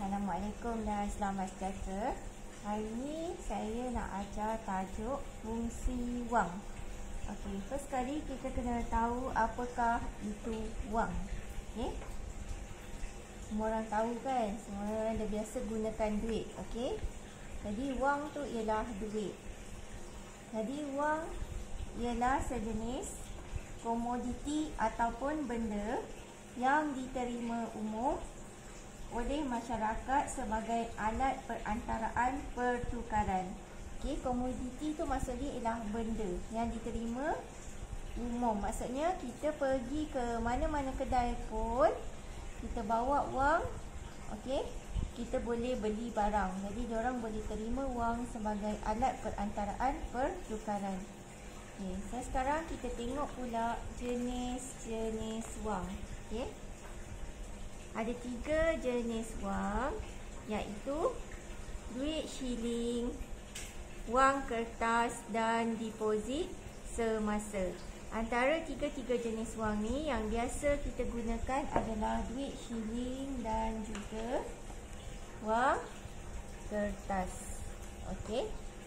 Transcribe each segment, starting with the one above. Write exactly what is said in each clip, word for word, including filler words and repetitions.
Assalamualaikum dan selamat sejahtera. Hari ini saya nak ajar tajuk fungsi wang. Okey, first kali kita kena tahu apakah itu wang. Okey. Semua orang tahu kan? Semua orang dah biasa gunakan duit. Okey. Jadi wang tu ialah duit. Jadi wang ialah sejenis komoditi ataupun benda yang diterima umum oleh masyarakat sebagai alat perantaraan pertukaran. Okey, komoditi tu maksudnya ialah benda yang diterima umum. Maksudnya kita pergi ke mana-mana kedai pun, kita bawa wang, okey, kita boleh beli barang. Jadi diorang boleh terima wang sebagai alat perantaraan pertukaran. Okey, so sekarang kita tengok pula jenis-jenis wang. Okey. Ada tiga jenis wang, iaitu duit shilling, wang kertas dan deposit semasa. Antara tiga-tiga jenis wang ni yang biasa kita gunakan adalah duit shilling dan juga wang kertas. Okey.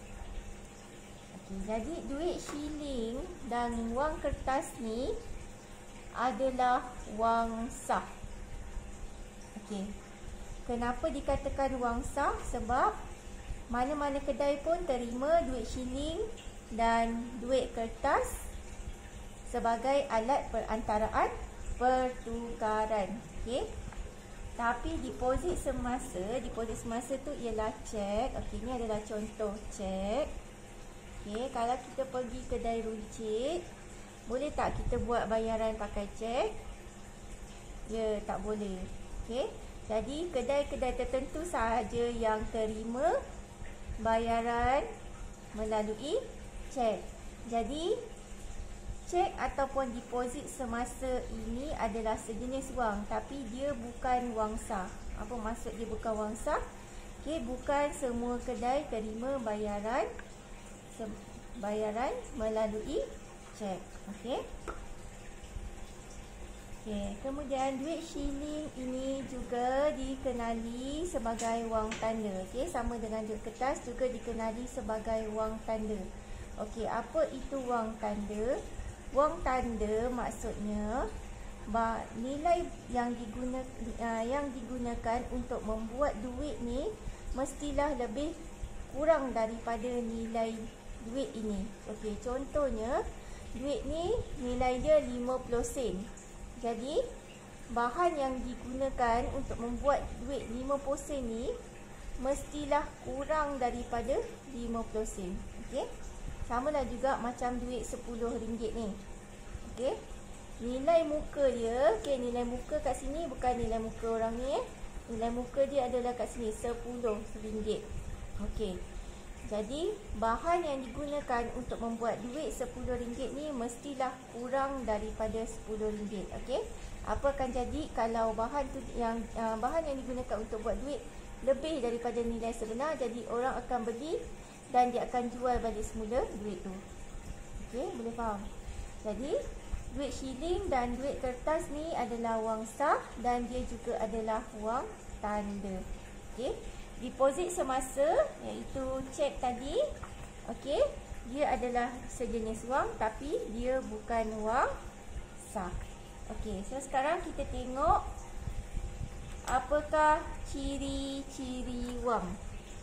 Okey, jadi duit shilling dan wang kertas ni adalah wang sah. Okay. Kenapa dikatakan wang sah? Sebab mana-mana kedai pun terima duit shilling dan duit kertas sebagai alat perantaraan pertukaran. Okay. Tapi deposit semasa, deposit semasa tu ialah cek. Okay, ni adalah contoh cek. Okay, kalau kita pergi kedai runcit, boleh tak kita buat bayaran pakai cek? Ya, tak boleh. Okay. Jadi kedai-kedai tertentu sahaja yang terima bayaran melalui cek. Jadi cek ataupun deposit semasa ini adalah sejenis wang, tapi dia bukan wang sah. Apa maksud dia bukan wang sah? Okay, bukan semua kedai terima bayaran bayaran melalui cek. Okey. Okay. Kemudian duit shilling ini juga dikenali sebagai wang tanda. Okay. Sama dengan duit kertas juga dikenali sebagai wang tanda. Okey, apa itu wang tanda? Wang tanda maksudnya nilai yang digunakan yang digunakan untuk membuat duit ni mestilah lebih kurang daripada nilai duit ini. Okey, contohnya duit ni nilai dia lima puluh sen. Jadi, bahan yang digunakan untuk membuat duit lima puluh sen ni mestilah kurang daripada lima puluh sen. Okey. Samalah juga macam duit sepuluh ringgit ni. Okey. Nilai muka dia, okey, nilai muka kat sini bukan nilai muka orang ni eh. Nilai muka dia adalah kat sini sepuluh ringgit. Okey. Jadi, bahan yang digunakan untuk membuat duit sepuluh ringgit ni mestilah kurang daripada sepuluh ringgit. Okey. Apa akan jadi kalau bahan tu yang uh, bahan yang digunakan untuk buat duit lebih daripada nilai sebenar, jadi orang akan beli dan dia akan jual balik semula duit tu. Okey, boleh faham? Jadi, duit shilling dan duit kertas ni adalah wang sah dan dia juga adalah wang tanda. Okey. Deposit semasa, iaitu cek tadi, okey, dia adalah sejenis wang tapi dia bukan wang sah. Okey, so sekarang kita tengok apakah ciri-ciri wang.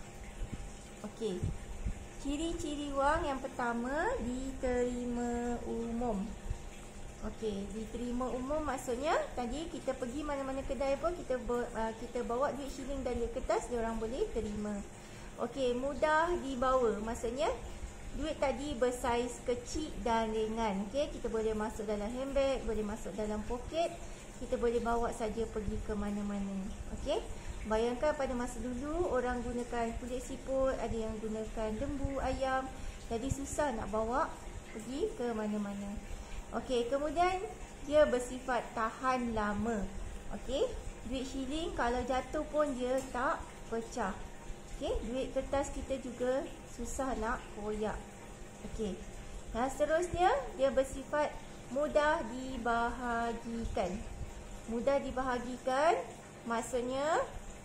Okey. Ciri-ciri wang yang pertama, diterima umum. Okey, diterima umum maksudnya tadi kita pergi mana-mana kedai pun kita ber, uh, kita bawa duit shilling dan duit kertas, dia orang boleh terima. Okey, mudah dibawa. Maksudnya duit tadi bersaiz kecil dan ringan. Okey, kita boleh masuk dalam handbag, boleh masuk dalam poket, kita boleh bawa saja pergi ke mana-mana. Okey. Bayangkan pada masa dulu orang gunakan kulit siput, ada yang gunakan lembu, ayam. Jadi susah nak bawa pergi ke mana-mana. Okey, kemudian dia bersifat tahan lama. Okey, duit shilling kalau jatuh pun dia tak pecah. Okey, duit kertas kita juga susah nak koyak. Okey. Dan seterusnya dia bersifat mudah dibahagikan. Mudah dibahagikan maksudnya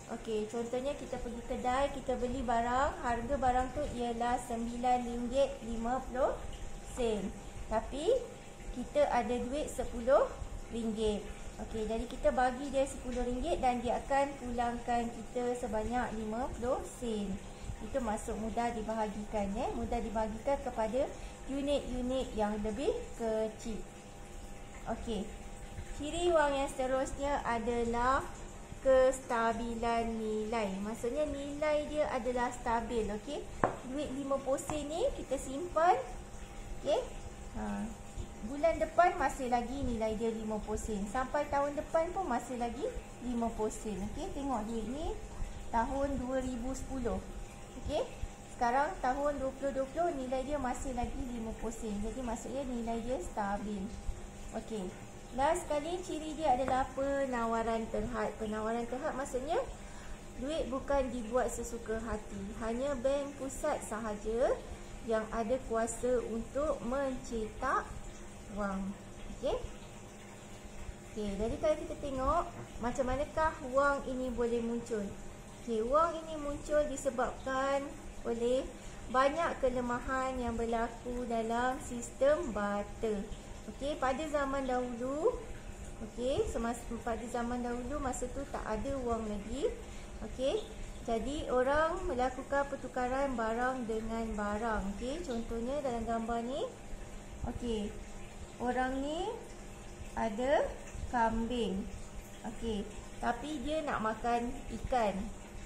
Okey, contohnya kita pergi kedai, kita beli barang, harga barang tu ialah sembilan ringgit lima puluh sen. Tapi kita ada duit sepuluh ringgit. Okey, jadi kita bagi dia sepuluh ringgit dan dia akan pulangkan kita sebanyak lima puluh sen. Itu masuk mudah dibahagikan, ya. Mudah dibahagikan kepada unit-unit yang lebih kecil. Okey. Ciri wang yang seterusnya adalah kestabilan nilai. Maksudnya nilai dia adalah stabil, okey. Duit lima puluh sen ni kita simpan, okey. Ha, bulan depan masih lagi nilai dia lima puluh sen. Sampai tahun depan pun masih lagi lima puluh sen, okey. Tengok duit ni tahun dua ribu sepuluh. Okey. Sekarang tahun dua ribu dua puluh nilai dia masih lagi lima puluh sen. Jadi maksudnya nilai dia stabil. Okey. Last sekali, ciri dia adalah penawaran terhad. Penawaran terhad maksudnya duit bukan dibuat sesuka hati. Hanya bank pusat sahaja yang ada kuasa untuk mencetak wang. Okey. Okey, jadi kalau kita tengok macam manakah wang ini boleh muncul. Okey, wang ini muncul disebabkan oleh banyak kelemahan yang berlaku dalam sistem barter. Okey, pada zaman dahulu, okey, semasa pada zaman dahulu masa tu tak ada wang lagi. Okey, jadi orang melakukan pertukaran barang dengan barang. Okey, contohnya dalam gambar ni. Okey, orang ni ada kambing. Okey, tapi dia nak makan ikan.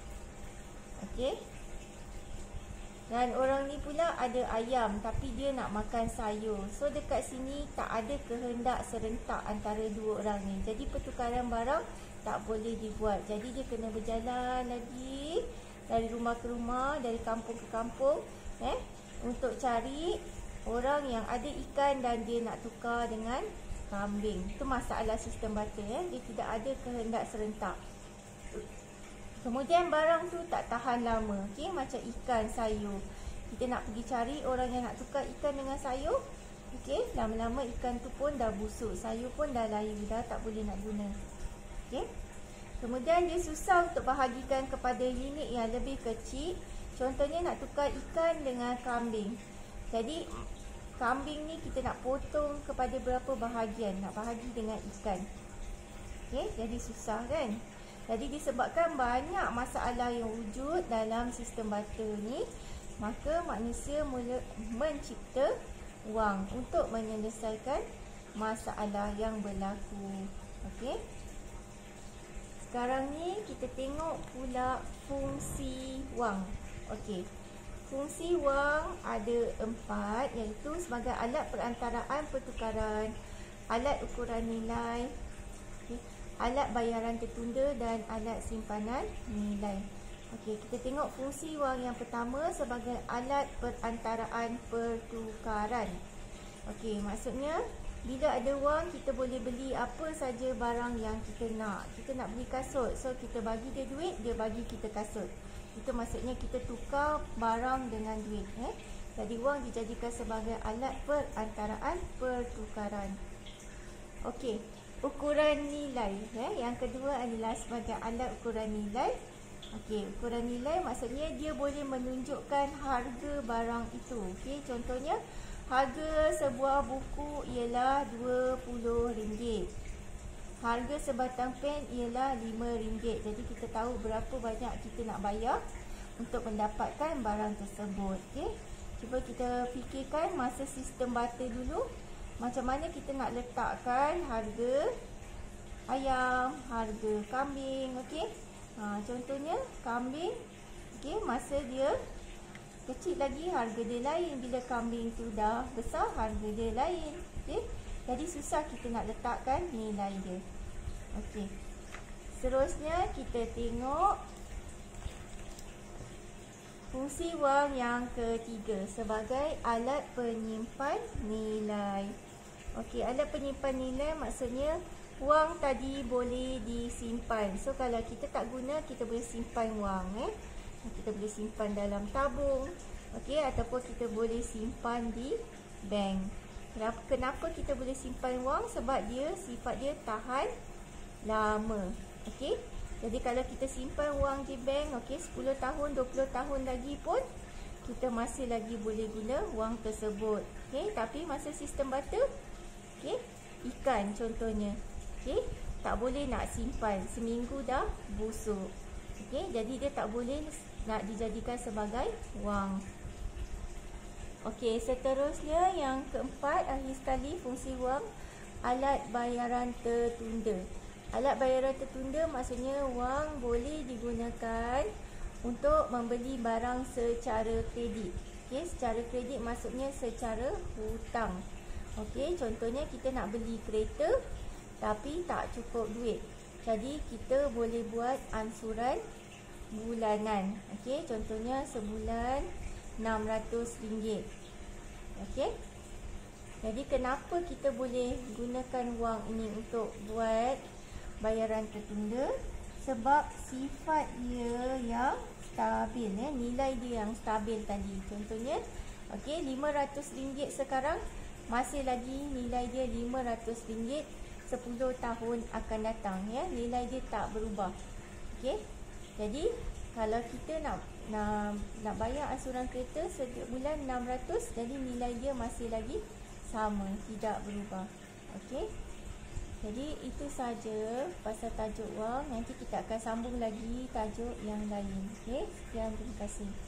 Okey. Dan orang ni pula ada ayam tapi dia nak makan sayur. So dekat sini tak ada kehendak serentak antara dua orang ni. Jadi pertukaran barang tak boleh dibuat. Jadi dia kena berjalan lagi dari rumah ke rumah, dari kampung ke kampung, eh, untuk cari orang yang ada ikan dan dia nak tukar dengan kambing. Itu masalah sistem barter, eh. Dia tidak ada kehendak serentak. Kemudian barang tu tak tahan lama, okey, macam ikan, sayur. Kita nak pergi cari orang yang nak tukar ikan dengan sayur. Okey, lama-lama ikan tu pun dah busuk, sayur pun dah layu, dah tak boleh nak guna. Okey. Kemudian dia susah untuk bahagikan kepada unit yang lebih kecil. Contohnya nak tukar ikan dengan kambing. Jadi kambing ni kita nak potong kepada berapa bahagian, nak bahagi dengan ikan. Okey, jadi susah kan? Jadi disebabkan banyak masalah yang wujud dalam sistem barter ni, maka manusia mula mencipta wang untuk menyelesaikan masalah yang berlaku. Okey. Sekarang ni kita tengok pula fungsi wang. Okey. Fungsi wang ada empat, iaitu sebagai alat perantaraan pertukaran, alat ukuran nilai, okay, alat bayaran tertunda dan alat simpanan nilai. Okey, kita tengok fungsi wang yang pertama sebagai alat perantaraan pertukaran. Okey, maksudnya bila ada wang kita boleh beli apa saja barang yang kita nak. Kita nak beli kasut, so kita bagi dia duit, dia bagi kita kasut. Itu maksudnya kita tukar barang dengan duit, eh. Jadi wang dijadikan sebagai alat perantaraan pertukaran. Okey, ukuran nilai, eh. Yang kedua adalah sebagai alat ukuran nilai. Okey, ukuran nilai maksudnya dia boleh menunjukkan harga barang itu. Okey, contohnya harga sebuah buku ialah dua puluh ringgit. Harga sebatang pen ialah lima ringgit. Jadi kita tahu berapa banyak kita nak bayar untuk mendapatkan barang tersebut. Okey, cuba kita fikirkan masa sistem barter dulu, macam mana kita nak letakkan harga ayam, harga kambing. Okey, ha, contohnya kambing, okey, masa dia kecil lagi harga dia lain, bila kambing tu dah besar harga dia lain. Okey, jadi susah kita nak letakkan nilai dia. Okey, seterusnya kita tengok fungsi wang yang ketiga sebagai alat penyimpan nilai. Okey, alat penyimpan nilai maksudnya wang tadi boleh disimpan. So kalau kita tak guna, kita boleh simpan wang, eh. Kita boleh simpan dalam tabung, okey, ataupun kita boleh simpan di bank. Kenapa, kenapa kita boleh simpan wang? Sebab dia sifat dia tahan lama. Okey, Jadi kalau kita simpan wang di bank, okey, sepuluh tahun, dua puluh tahun lagi pun kita masih lagi boleh guna wang tersebut. Okey, tapi masa sistem barter, okey, ikan contohnya. Okey, tak boleh nak simpan, seminggu dah busuk. Okey, jadi dia tak boleh nak dijadikan sebagai wang. Okey, seterusnya yang keempat, akhir sekali, fungsi wang, alat bayaran tertunda. Alat bayaran tertunda maksudnya wang boleh digunakan untuk membeli barang secara kredit. Okey, secara kredit maksudnya secara hutang. Okey, contohnya kita nak beli kereta tapi tak cukup duit. Jadi kita boleh buat ansuran bulanan. Okey, contohnya sebulan enam ratus ringgit. Okey. Jadi kenapa kita boleh gunakan wang ini untuk buat bayaran tertunda? Sebab sifat dia yang stabil, ya, nilai dia yang stabil tadi. Contohnya, okey, lima ratus ringgit sekarang, masih lagi nilai dia lima ratus ringgit sepuluh tahun akan datang, ya. Nilai dia tak berubah. Okey. Jadi kalau kita nak nak nak bayar ansuran kereta setiap bulan enam ratus, jadi nilai dia masih lagi sama, tidak berubah. Okey. Jadi itu saja pasal tajuk wang. Nanti kita akan sambung lagi tajuk yang lain. Okey, sekian, terima kasih.